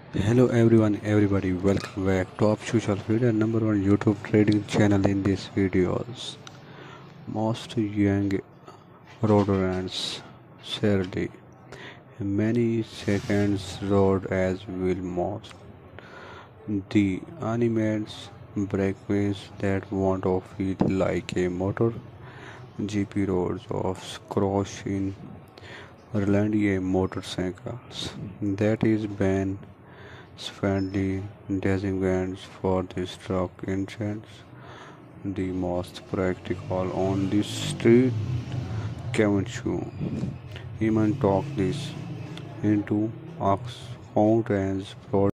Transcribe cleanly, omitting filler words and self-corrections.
Hello everyone, everybody, welcome back to Top Social Media number one YouTube trading channel. In these videos, most young rodents sadly many seconds rode as will most the animates breakaways that want to feel like a motor GP roads of squash in Irlandia motorcycles that is banned friendly designations for this truck engines, the most practical on the street. Kevin Chu even talk this into account as